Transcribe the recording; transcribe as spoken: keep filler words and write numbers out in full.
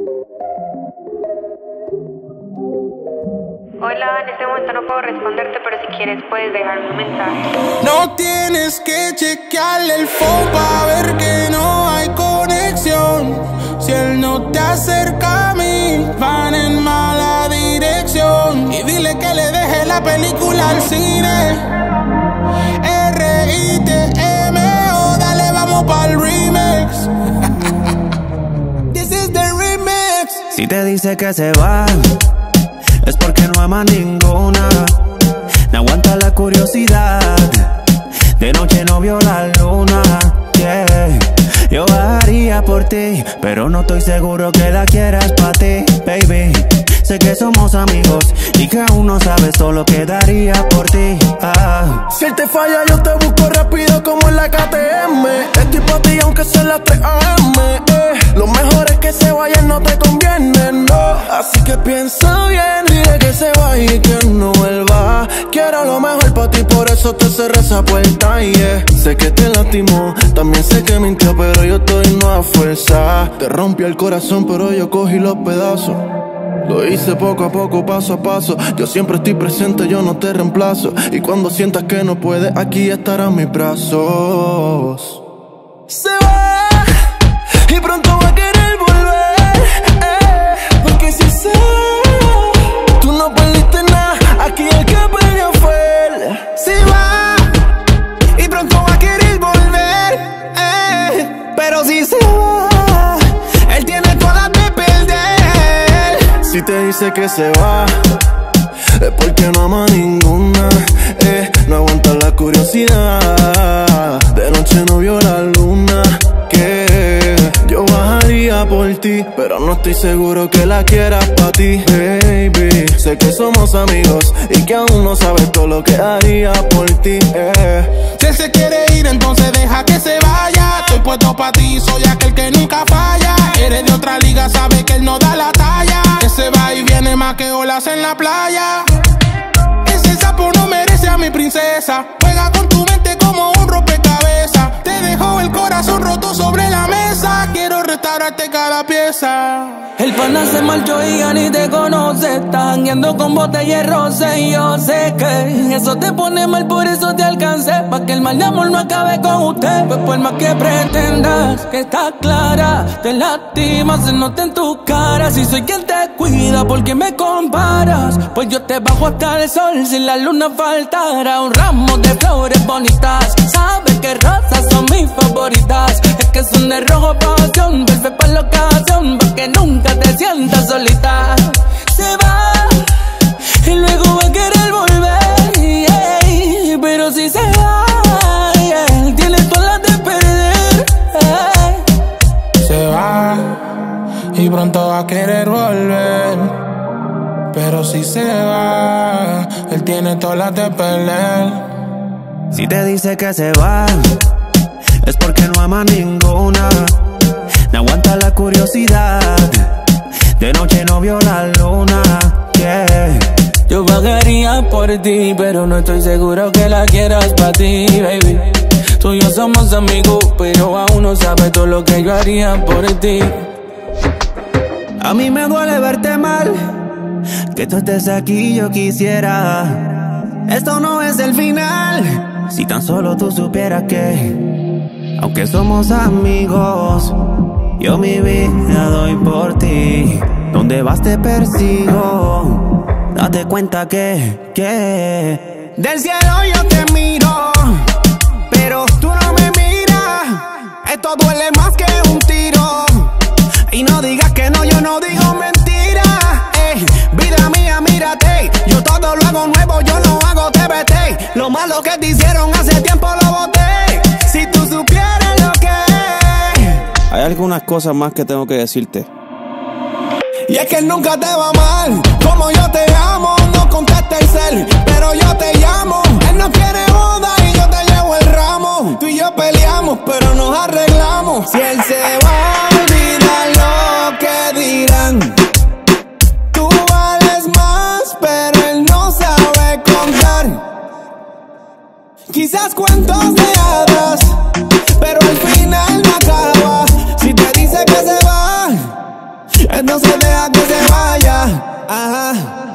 Hola, en este momento no puedo responderte, pero si quieres puedes dejarme un mensaje. No tienes que chequearle el phone pa' ver que no hay conexión. Si él no te acerca a mí, van en mala dirección. Y dile que le deje la película al cine. R I T M O, dale, vamos pa'l remix. This is the remix. Si te dice que se va, es porque no ama ninguna. No aguanta la curiosidad. De noche no vio la luna. Yeah. Yo bajaría por ti, pero no estoy seguro que la quieras pa' ti, baby. Sé que somos amigos y que aún no sabes todo lo que daría por ti. Ah. Si él te falla, yo te busco rápido como en la K T M. Estoy pa' ti aunque sean las tres A M eh. Lo mejor es que se vaya, no te conviene, no. Así que piensa bien, dile que se vaya y que no vuelva. Quiero lo mejor pa' ti, por eso te cerré esa puerta, yeah. Sé que te lastimó, también sé que mintió, pero yo estoy no a fuerza. Te rompió el corazón, pero yo cogí los pedazos. Lo hice poco a poco, paso a paso. Yo siempre estoy presente, yo no te reemplazo. Y cuando sientas que no puedes, aquí estarán mis brazos. Se va y pronto va a querer volver, eh, porque si se va, tú no perdiste nada, aquí el que perdió fue él. Se va y pronto va a querer volver, eh, pero si se va, él tiene todas de perder. Si te dice que se va, es porque no ama ninguna, eh, no aguanta la curiosidad. De noche no vio la luna, que yo bajaría por ti, pero no estoy seguro que la quieras pa' ti, baby. Sé que somos amigos y que aún no sabes todo lo que haría por ti, eh. Si él se quiere ir, entonces deja que se vaya. Estoy puesto pa' ti, soy aquel que nunca falla. Eres de otra liga, sabe que él no da la talla. Ese va y viene más que olas en la playa. Ese sapo no merece a mi princesa. Juega con tu mente como un rompecabezas. Te dejó el corazón roto sobre la mesa. Quiero restaurarte cada pieza. El pana se marchó y ya ni te conoce. Estás jangueando con botella y roce. Y yo sé que eso te pone mal, por eso te alcancé. Pa' que el mal de amor no acabe con usted. Pues por más que pretendas, que está clara, te lastimas, se nota en tu cara. Si soy quien te cuida, ¿por qué me comparas? Pues yo te bajo hasta el sol si la luna faltara. Un ramo de flores bonitas, sabes que rosas son mis favoritas. Es que son de rojo pasión, perfecto para la ocasión, pa' que nunca te sientas solita. Se va y luego va a querer volver, yeah. Pero si se va, yeah, tiene todas las de perder, yeah. Se va y pronto va a querer volver, pero si se va, él tiene todas las de perder. Si te dice que se va, es porque no ama ninguna. No aguanta la curiosidad. De noche no vio la luna, yeah. Yo pagaría por ti, pero no estoy seguro que la quieras pa' ti, baby. Tú y yo somos amigos, pero aún no sabes todo lo que yo haría por ti. A mí me duele verte mal, que tú estés aquí, yo quisiera. Esto no es el final, si tan solo tú supieras que, aunque somos amigos, yo mi vida doy por ti. Donde vas te persigo. Date cuenta que, que del cielo yo te miro, pero tú no me miras. Esto duele más que un tiro. Y no digas que no, yo no digo mentira. Eh, vida mía, mírate. Yo todo lo hago nuevo, yo no hago T V T. Lo malo que te hicieron hace tiempo lo boté. Si tú supieras lo que es. Hay algunas cosas más que tengo que decirte. Y es que él nunca te va mal, como yo te amo. No contesta el cel, pero yo te llamo. Él no quiere boda y yo te llevo el ramo. Tú y yo peleamos, pero nos arreglamos. Si él se va, olvida lo que dirán. Tú vales más, pero él no sabe contar. Quizás cuentos de hadas, pero al final no acaba. Si te dice que se va, entonces deja que se vaya. Ajá.